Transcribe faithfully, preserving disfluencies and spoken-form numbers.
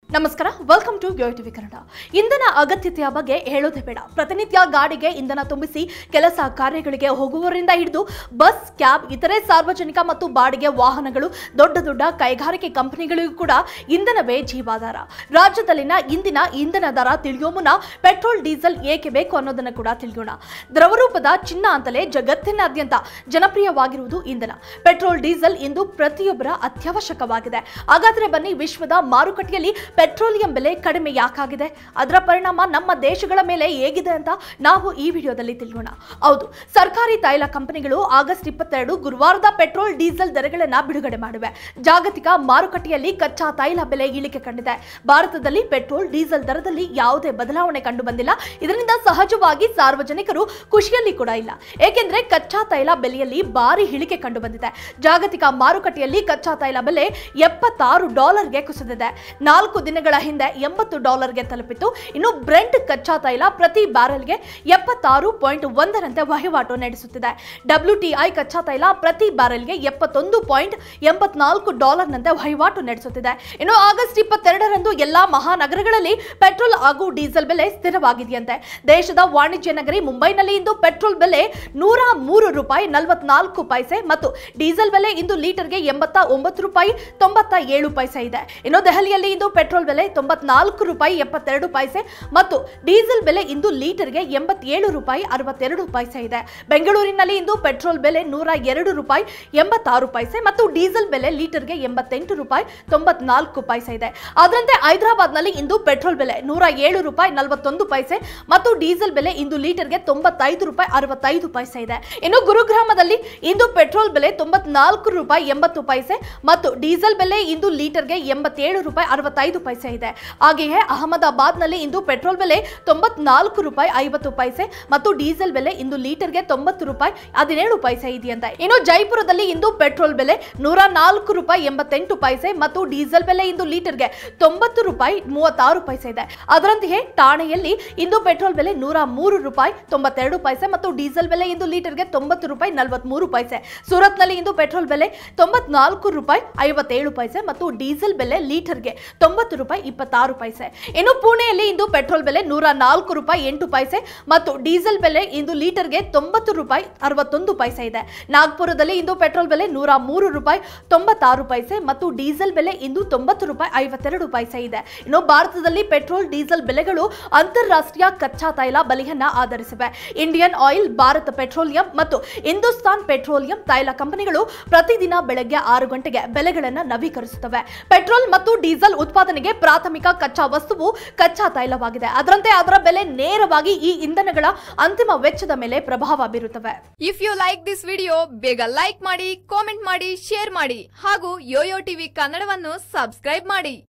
ನಮಸ್ಕಾರ, welcome to Yoyo TV Kannada. ಇಂಧನ ಅಗತ್ಯತೆಯ ಬಗ್ಗೆ ಹೇಳೋದೇ ಬೇಡ. ಪ್ರತಿನಿತ್ಯ ಗಾಡಿಗೆ ಇಂಧನ ತುಂಬಿಸಿ ಕೆಲಸ ಕಾರ್ಯಗಳಿಗೆ ಹೋಗುವವರಿಂದ ಹಿಡಿದು ಬಸ್, ಕ್ಯಾಬ್, ಇತರೆ ಸಾರ್ವಜನಿಕ ಮತ್ತು ಬಾಡಿಗೆ ವಾಹನಗಳು, ದೊಡ್ಡ ದೊಡ್ಡ ಕೈಗಾರಿಕೆ ಕಂಪನಿಗಳಿಗೂ ಕೂಡ ಇಂಧನವೇ ಜೀವಾಧಾರ. ರಾಜ್ಯದಲ್ಲಿನ ಇಂದಿನ ಇಂಧನ ದರ ತಿಳಿಯೋ ಮುನ್ನ ಪೆಟ್ರೋಲ್, ಡೀಸೆಲ್ ಏಕೆ ಬೇಕು ಅನ್ನೋದನ್ನು ಕೂಡ ತಿಳಿಯೋಣ. ದ್ರವರೂಪದ ಚಿನ್ನ ಅಂತಲೇ ಜಗತ್ತಿನಾದ್ಯಂತ ಜನಪ್ರಿಯವಾಗಿರುವುದು ಇಂಧನ. ಪೆಟ್ರೋಲ್, ಡೀಸೆಲ್ ಇಂದು ಪ್ರತಿಯೊಬ್ಬರ ಅತ್ಯವಶ್ಯಕವಾಗಿದೆ. ಹಾಗಾದ್ರೆ ಬನ್ನಿ, ವಿಶ್ವದ ಮಾರುಕಟ್ಟೆಯಲ್ಲಿ ಪೆಟ್ರೋಲಿಯಂ ಬೆಲೆ ಕಡಿಮೆ ಯಾಕಾಗಿದೆ, ಅದರ ಪರಿಣಾಮ ನಮ್ಮ ದೇಶಗಳ ಮೇಲೆ ಹೇಗಿದೆ ಅಂತ ನಾವು ಈ ವಿಡಿಯೋದಲ್ಲಿ ತಿಳಿಯೋಣ. ಹೌದು, ಸರ್ಕಾರಿ ತೈಲ ಕಂಪನಿಗಳು ಆಗಸ್ಟ್ ಇಪ್ಪತ್ತೆರಡು ಗುರುವಾರದ ಪೆಟ್ರೋಲ್, ಡೀಸೆಲ್ ದರಗಳನ್ನು ಬಿಡುಗಡೆ ಮಾಡಿವೆ. ಜಾಗತಿಕ ಮಾರುಕಟ್ಟೆಯಲ್ಲಿ ಕಚ್ಚಾ ತೈಲ ಬೆಲೆ ಇಳಿಕೆ ಕಂಡಿದೆ. ಭಾರತದಲ್ಲಿ ಪೆಟ್ರೋಲ್, ಡೀಸೆಲ್ ದರದಲ್ಲಿ ಯಾವುದೇ ಬದಲಾವಣೆ ಕಂಡು ಬಂದಿಲ್ಲ. ಇದರಿಂದ ಸಹಜವಾಗಿ ಸಾರ್ವಜನಿಕರು ಖುಷಿಯಲ್ಲಿ ಕೂಡ ಇಲ್ಲ. ಏಕೆಂದ್ರೆ ಕಚ್ಚಾ ತೈಲ ಬೆಲೆಯಲ್ಲಿ ಭಾರಿ ಇಳಿಕೆ ಕಂಡು ಬಂದಿದೆ. ಜಾಗತಿಕ ಮಾರುಕಟ್ಟೆಯಲ್ಲಿ ಕಚ್ಚಾ ತೈಲ ಬೆಲೆ ಎಪ್ಪತ್ತಾರು ಡಾಲರ್ಗೆ ಕುಸಿದಿದೆ. ನಾಲ್ಕು ದಿನಗಳ ಹಿಂದೆ ಎಂಬತ್ತು ಡಾಲರ್ಗೆ ತಲುಪಿತ್ತು. ಇನ್ನು ಬ್ರೆಂಟ್ ಕಚ್ಚಾ ತೈಲ ಪ್ರತಿ ಬ್ಯಾರೆಲ್ಗೆ ಎಪ್ಪತ್ತಾರು ಪಾಯಿಂಟ್ ಒಂದರಂತೆ ವಹಿವಾಟು ನಡೆಸುತ್ತಿದೆ. ಡಬ್ಲ್ಯೂಟಿಐ ಕಚ್ಚಾ ತೈಲ ಪ್ರತಿ ಬ್ಯಾರೆಲ್ಗೆ ಎಪ್ಪತ್ತೊಂದು ಪಾಯಿಂಟ್ ಎಂಬತ್ನಾಲ್ಕು ಡಾಲರ್ನಂತೆ ವಹಿವಾಟು ನಡೆಸುತ್ತಿದೆ. ಇನ್ನು ಆಗಸ್ಟ್ ಇಪ್ಪತ್ತೆರಡರಂದು ಎಲ್ಲಾ ಮಹಾನಗರಗಳಲ್ಲಿ ಪೆಟ್ರೋಲ್ ಹಾಗೂ ಡೀಸೆಲ್ ಬೆಲೆ ಸ್ಥಿರವಾಗಿದೆಯಂತೆ. ದೇಶದ ವಾಣಿಜ್ಯ ನಗರಿ ಮುಂಬೈನಲ್ಲಿ ಇಂದು ಪೆಟ್ರೋಲ್ ಬೆಲೆ ನೂರ ಮೂರು ರೂಪಾಯಿ ನಲವತ್ನಾಲ್ಕು ಪೈಸೆ ಮತ್ತು ಡೀಸೆಲ್ ಬೆಲೆ ಇಂದು ಲೀಟರ್ಗೆ ಎಂಬತ್ತ ಒಂಬತ್ತು ರೂಪಾಯಿ ತೊಂಬತ್ತ ಏಳು ಪೈಸೆ ಇದೆ. ಇನ್ನು ದೆಹಲಿಯಲ್ಲಿ ಇಂದು ಪೆಟ್ರೋಲ್ ಬೆಲೆ ತೊಂಬತ್ನಾಲ್ಕು ರೂಪಾಯಿ ಎಪ್ಪತ್ತೆರಡು ಪೈಸೆ ಮತ್ತು ಡೀಸೆಲ್ ಬೆಲೆ ಇಂದು ಲೀಟರ್ಗೆ ಎಂಬತ್ತೇಳು ರೂಪಾಯಿ ಅರವತ್ತೆರಡು ಪೈಸೆ ಇದೆ. ಬೆಂಗಳೂರಿನಲ್ಲಿ ಇಂದು ಪೆಟ್ರೋಲ್ ಬೆಲೆ ನೂರ ಎರಡು ರೂಪಾಯಿ ಎಂಬತ್ತಾರು ಪೈಸೆ ಮತ್ತು ಡೀಸೆಲ್ ಬೆಲೆ ಲೀಟರ್ಗೆ ಎಂಬತ್ತೆಂಟು ರೂಪಾಯಿ ತೊಂಬತ್ನಾಲ್ಕು ಪೈಸೆ ಇದೆ. ಅದರಂತೆ ಹೈದರಾಬಾದ್ನಲ್ಲಿ ಇಂದು ಪೆಟ್ರೋಲ್ ಬೆಲೆ ನೂರ ಏಳು ರೂಪಾಯಿ ನಲವತ್ತೊಂದು ಪೈಸೆ ಮತ್ತು ಡೀಸೆಲ್ ಬೆಲೆ ಇಂದು ಲೀಟರ್ಗೆ ತೊಂಬತ್ತೈದು ರೂಪಾಯಿ ಅರವತ್ತೈದು ಪೈಸೆ ಇದೆ. ಇನ್ನು ಗುರುಗ್ರಾಮದಲ್ಲಿ ಇಂದು ಪೆಟ್ರೋಲ್ ಬೆಲೆ ತೊಂಬತ್ನಾಲ್ಕು ರೂಪಾಯಿ ಎಂಬತ್ತು ಪೈಸೆ ಮತ್ತು ಡೀಸೆಲ್ ಬೆಲೆ ಇಂದು ಲೀಟರ್ಗೆ ಎಂಬತ್ತೇಳು ರೂಪಾಯಿ ಅರವತ್ತೈದು ಪೈಸೆ ಇದೆ. ಹಾಗೆಯೇ ಅಹಮದಾಬಾದ್ನಲ್ಲಿ ಇಂದು ಪೆಟ್ರೋಲ್ ಬೆಲೆ ತೊಂಬತ್ನಾಲ್ಕು ರೂಪಾಯಿ ಐವತ್ತು ಪೈಸೆ ಮತ್ತು ಡೀಸೆಲ್ ಬೆಲೆ ಇಂದು ಲೀಟರ್ಗೆ ತೊಂಬತ್ತು ರೂಪಾಯಿ ಹದಿನೇಳು ಪೈಸೆ ಇದೆಯಂತೆ. ಇನ್ನು ಜೈಪುರದಲ್ಲಿ ಇಂದು ಪೆಟ್ರೋಲ್ ಬೆಲೆ ನೂರ ನಾಲ್ಕು ರೂಪಾಯಿ ಎಂಬತ್ತೆಂಟು ಪೈಸೆ ಮತ್ತು ಡೀಸೆಲ್ ಬೆಲೆ ಇಂದು ಲೀಟರ್ಗೆ ತೊಂಬತ್ತು ರೂಪಾಯಿ ಮೂವತ್ತಾರು ಪೈಸೆ ಇದೆ. ಅದರಂತೆಯೇ ಠಾಣೆಯಲ್ಲಿ ಇಂದು ಪೆಟ್ರೋಲ್ ಬೆಲೆ ನೂರ ಮೂರು ರೂಪಾಯಿ ತೊಂಬತ್ತೆರಡು ಪೈಸೆ ಮತ್ತು ಡೀಸೆಲ್ ಬೆಲೆ ಇಂದು ಲೀಟರ್ಗೆ ತೊಂಬತ್ತು ರೂಪಾಯಿ ನಲವತ್ಮೂರು ಪೈಸೆ. ಸೂರತ್ನಲ್ಲಿ ಇಂದು ಪೆಟ್ರೋಲ್ ಬೆಲೆ ತೊಂಬತ್ನಾಲ್ಕು ರೂಪಾಯಿ ಐವತ್ತೇಳು ಪೈಸೆ ಮತ್ತು ಡೀಸೆಲ್ ಬೆಲೆ ಲೀಟರ್ಗೆ ತೊಂಬತ್ತು ರೂಪಾಯಿ ಇಪ್ಪತ್ತಾರು ಪೈಸೆ. ಇನ್ನು ಪುಣೆಯಲ್ಲಿ ಇಂದು ಪೆಟ್ರೋಲ್ ಬೆಲೆ ನೂರ ನಾಲ್ಕು ರೂಪಾಯಿ ಎಂಟು ಪೈಸೆ ಮತ್ತು ಡೀಸೆಲ್ ಬೆಲೆ ಇಂದು ಲೀಟರ್ಗೆ ತೊಂಬತ್ತು ರೂಪಾಯಿ ಅರವತ್ತೊಂದು ಪೈಸೆ ಇದೆ. ನಾಗ್ಪುರದಲ್ಲಿ ಇಂದು ಪೆಟ್ರೋಲ್ ಬೆಲೆ ನೂರ ಮೂರು ರೂಪಾಯಿ ತೊಂಬತ್ತಾರು ಪೈಸೆ ಮತ್ತು ಡೀಸೆಲ್ ಬೆಲೆ ಇಂದು ತೊಂಬತ್ತು ರೂಪಾಯಿ ಐವತ್ತೆರಡು ಪೈಸೆ ಇದೆ. ಇನ್ನು ಭಾರತದಲ್ಲಿ ಪೆಟ್ರೋಲ್, ಡೀಸೆಲ್ ಬೆಲೆಗಳು ಅಂತಾರಾಷ್ಟ್ರೀಯ ಕಚ್ಚಾ ತೈಲ ಬೆಲೆಯನ್ನ ಆಧರಿಸಿವೆ. ಇಂಡಿಯನ್ ಆಯಿಲ್, ಭಾರತ್ ಪೆಟ್ರೋಲಿಯಂ ಮತ್ತು ಹಿಂದೂಸ್ತಾನ್ ಪೆಟ್ರೋಲಿಯಂ ತೈಲ ಕಂಪನಿಗಳು ಪ್ರತಿದಿನ ಬೆಳಗ್ಗೆ ಆರು ಗಂಟೆಗೆ ಬೆಲೆಗಳನ್ನು ನವೀಕರಿಸುತ್ತವೆ. ಪೆಟ್ರೋಲ್ ಮತ್ತು ಡೀಸೆಲ್ ಉತ್ಪಾದನೆಗೆ ಪ್ರಾಥಮಿಕ ಕಚ್ಚಾ ವಸ್ತುವು ಕಚ್ಚಾ ತೈಲವಾಗಿದೆ. ಅದರಂತೆ ಅದರ ಬೆಲೆ ನೇರವಾಗಿ ಈ ಇಂಧನಗಳ ಅಂತಿಮ ವೆಚ್ಚದ ಮೇಲೆ ಪ್ರಭಾವ ಬೀರುತ್ತವೆ. If you like this video, ಬೇಗ ಲೈಕ್ ಮಾಡಿ, ಕಾಮೆಂಟ್ ಮಾಡಿ, ಶೇರ್ ಮಾಡಿ ಹಾಗೂ ಯೋಯೋ ಟಿವಿ ಕನ್ನಡವನ್ನು ಸಬ್ಸ್ಕ್ರೈಬ್ ಮಾಡಿ.